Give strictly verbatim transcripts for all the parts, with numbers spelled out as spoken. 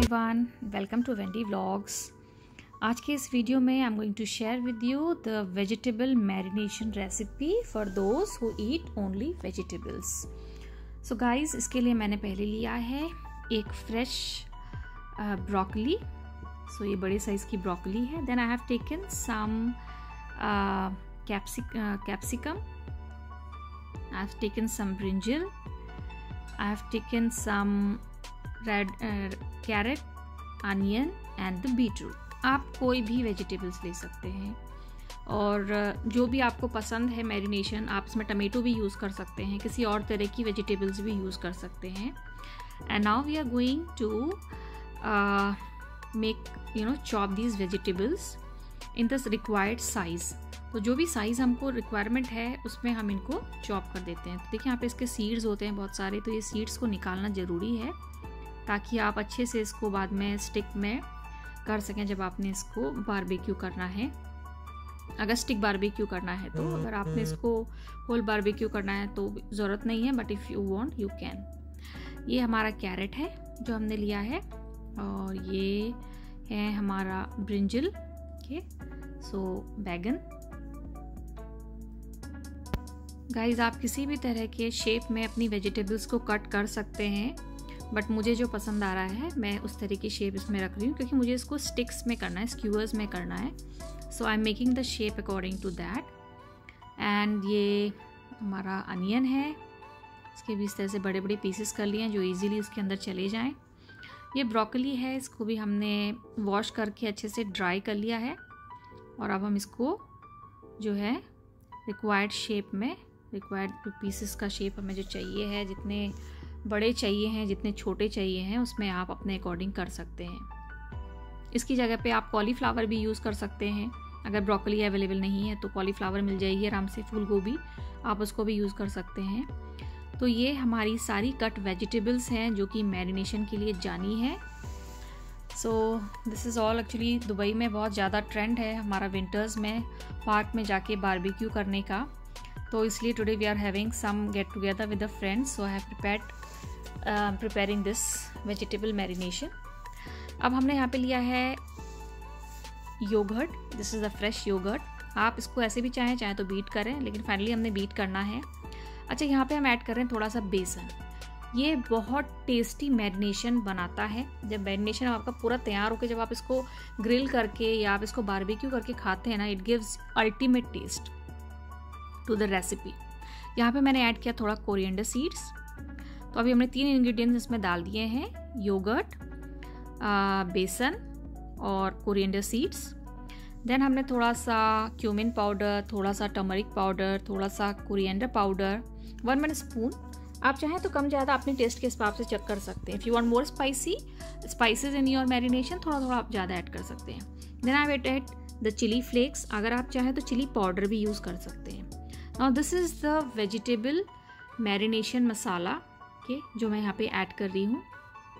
Everyone, welcome to Wendy vlogs. आज के इस वीडियो में I am going to share with you the vegetable marination recipe for those who eat only vegetables. So guys, इसके लिए मैंने पहले लिया है एक फ्रेश ब्रोकली। सो ये बड़े साइज़ की ब्रोकली है। Then I have taken some capsicum, I have taken some brinjal, I have taken some red carrot, onion and the beetroot. आप कोई भी वेजिटेबल्स ले सकते हैं और uh, जो भी आपको पसंद है मैरिनेशन, आप इसमें टमेटो भी यूज़ कर सकते हैं, किसी और तरह की वेजिटेबल्स भी यूज़ कर सकते हैं। And now we are going to make you know chop these vegetables in the required size. तो जो भी साइज़ हमको रिक्वायरमेंट है उसमें हम इनको चॉप कर देते हैं। तो देखिए यहाँ पे इसके सीड्स होते हैं बहुत सारे, तो ये सीड्स को निकालना ज़रूरी है ताकि आप अच्छे से इसको बाद में स्टिक में कर सकें जब आपने इसको बारबेक्यू करना है। अगर स्टिक बारबेक्यू करना है तो, अगर आपने इसको होल बारबेक्यू करना है तो ज़रूरत नहीं है, but if you want you can. ये हमारा कैरेट है जो हमने लिया है और ये है हमारा ब्रिंजल के सो बैगन। गाइस, आप किसी भी तरह के शेप में अपनी वेजिटेबल्स को कट कर सकते हैं, बट मुझे जो पसंद आ रहा है मैं उस तरह की शेप इसमें रख रही हूँ क्योंकि मुझे इसको स्टिक्स में करना है, स्क्यूअर्स में करना है। So I am making the shape according to that. And ये हमारा अनियन है, इसके भी इस तरह से बड़े बड़े पीसेस कर लिए हैं जो इजीली उसके अंदर चले जाएं। ये ब्रोकली है, इसको भी हमने वॉश करके अच्छे से ड्राई कर लिया है और अब हम इसको जो है रिक्वायर्ड शेप में, रिक्वायर्ड पीसेस का शेप हमें जो चाहिए है, जितने बड़े चाहिए हैं, जितने छोटे चाहिए हैं, उसमें आप अपने अकॉर्डिंग कर सकते हैं। इसकी जगह पे आप कॉलीफ्लावर भी यूज़ कर सकते हैं। अगर ब्रोकली अवेलेबल नहीं है तो कॉलीफ्लावर मिल जाएगी आराम से, फूल गोभी, आप उसको भी यूज़ कर सकते हैं। तो ये हमारी सारी कट वेजिटेबल्स हैं जो कि मैरिनेशन के लिए जानी है। So this is all. Actually Dubai में बहुत ज़्यादा ट्रेंड है हमारा विंटर्स में पार्क में जाके बारबेक्यू करने का, तो इसलिए today we are having some get together with the friends. So I have prepared preparing this vegetable marination. अब हमने यहाँ पे लिया है yoghurt. This is the fresh yoghurt. आप इसको ऐसे भी चाहें चाहे तो बीट करें, लेकिन फाइनली हमने बीट करना है। अच्छा, यहाँ पे हम ऐड कर रहे हैं थोड़ा सा बेसन। ये बहुत टेस्टी मैरिनेशन बनाता है। जब मैरिनेशन आपका पूरा तैयार होकर जब आप इसको ग्रिल करके या आप इसको बारबेक्यू करके खाते हैं ना, it gives ultimate taste to the recipe. यहाँ पे मैंने ऐड किया थोड़ा कोरिएंडर सीड्स। तो अभी हमने तीन इंग्रेडिएंट्स इसमें डाल दिए हैं, योगर्ट, बेसन और कोरिएंडर सीड्स। देन हमने थोड़ा सा क्यूमिन पाउडर, थोड़ा सा टर्मरिक पाउडर, थोड़ा सा coriander powder, one one spoon. आप चाहें तो कम ज़्यादा अपने टेस्ट के हिसाब से चेक कर सकते हैं। If you want more spicy spices in your marination, थोड़ा थोड़ा आप ज़्यादा ऐड कर सकते हैं। Then I have add the chilli flakes. अगर आप चाहें तो चिली पाउडर भी यूज़ कर सकते हैं। Now this is the vegetable marination masala के जो मैं यहाँ पे ऐड कर रही हूँ।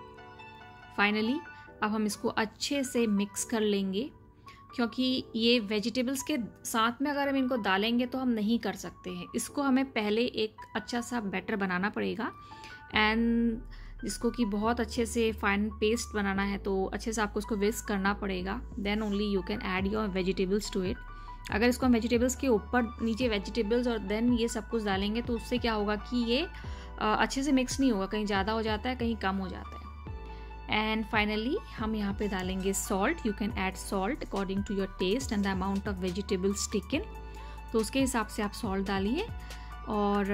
फाइनली अब हम इसको अच्छे से मिक्स कर लेंगे क्योंकि ये वेजिटेबल्स के साथ में अगर हम इनको डालेंगे तो हम नहीं कर सकते हैं। इसको हमें पहले एक अच्छा सा बैटर बनाना पड़ेगा एंड जिसको कि बहुत अच्छे से फाइन पेस्ट बनाना है, तो अच्छे से आपको इसको विस्क करना पड़ेगा। Then only you can add your vegetables to it. अगर इसको हम वेजिटेबल्स के ऊपर नीचे वेजिटेबल्स और देन ये सब कुछ डालेंगे तो उससे क्या होगा कि ये अच्छे से मिक्स नहीं होगा, कहीं ज़्यादा हो जाता है, कहीं कम हो जाता है। एंड फाइनली हम यहाँ पे डालेंगे salt. You can add salt according to your taste and the amount of vegetables taken, तो उसके हिसाब से आप सॉल्ट डालिए। और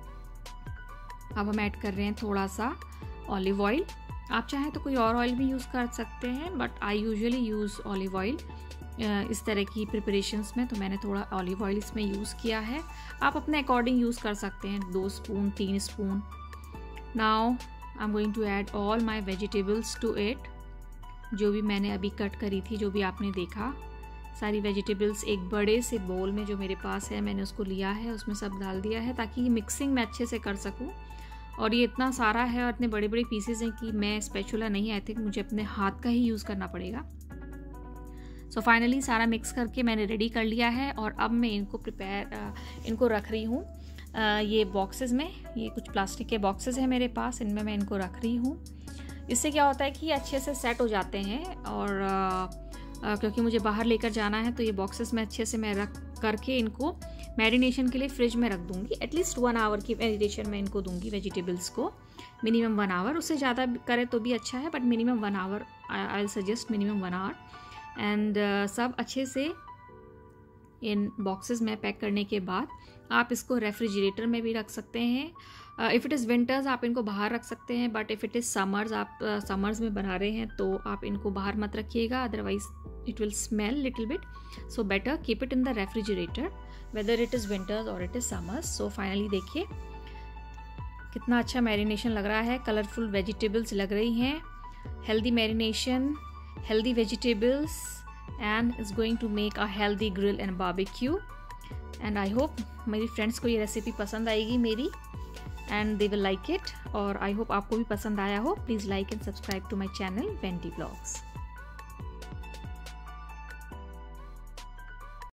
अब हम ऐड कर रहे हैं थोड़ा सा ऑलिव ऑयल। आप चाहें तो कोई और ऑयल भी यूज़ कर सकते हैं, but I usually use olive oil इस तरह की प्रिपरेशंस में, तो मैंने थोड़ा ऑलिव ऑयल इसमें यूज़ किया है। आप अपने अकॉर्डिंग यूज़ कर सकते हैं, दो स्पून, तीन spoon. Now I am going to add all my vegetables to it. जो भी मैंने अभी कट करी थी, जो भी आपने देखा, सारी वेजिटेबल्स एक बड़े से बोल में जो मेरे पास है मैंने उसको लिया है, उसमें सब डाल दिया है ताकि मिक्सिंग मैं अच्छे से कर सकूँ। और ये इतना सारा है और इतने बड़े बड़े पीसेस हैं कि मैं स्पैचुला नहीं, आई थिंक मुझे अपने हाथ का ही यूज़ करना पड़ेगा। सो so फाइनली सारा मिक्स करके मैंने रेडी कर लिया है और अब मैं इनको प्रिपेयर इनको रख रही हूँ ये बॉक्सेस में। ये कुछ प्लास्टिक के बॉक्सेस हैं मेरे पास, इनमें मैं इनको रख रही हूँ। इससे क्या होता है कि ये अच्छे से सेट हो जाते हैं। और आ, आ, क्योंकि मुझे बाहर लेकर जाना है तो ये बॉक्सेस में अच्छे से मैं रख करके इनको मैरिनेशन के लिए फ्रिज में रख दूंगी। एटलीस्ट वन आवर की मैरिनेशन में इनको दूंगी वेजिटेबल्स को, मिनिमम वन आवर। उससे ज़्यादा करे तो भी अच्छा है, but minimum one hour, I will suggest minimum one hour. And सब अच्छे से इन बॉक्सेस में पैक करने के बाद आप इसको रेफ्रिजरेटर में भी रख सकते हैं। इफ़ इट इज़ विंटर्स आप इनको बाहर रख सकते हैं, but if it is summers, आप समर्स uh, में बना रहे हैं तो आप इनको बाहर मत रखिएगा, otherwise it will smell little bit. So better keep it in the refrigerator whether it is winters और it is summers. So finally देखिए कितना अच्छा मैरिनेशन लग रहा है, कलरफुल वेजिटेबल्स लग रही हैं, healthy marination, healthy vegetables, and is going to make a healthy grill and barbecue. And I hope मेरी फ्रेंड्स को ये रेसिपी पसंद आएगी मेरी, and they will like it। और I hope आपको भी पसंद आया हो। Please like and subscribe to my channel Wendy blogs.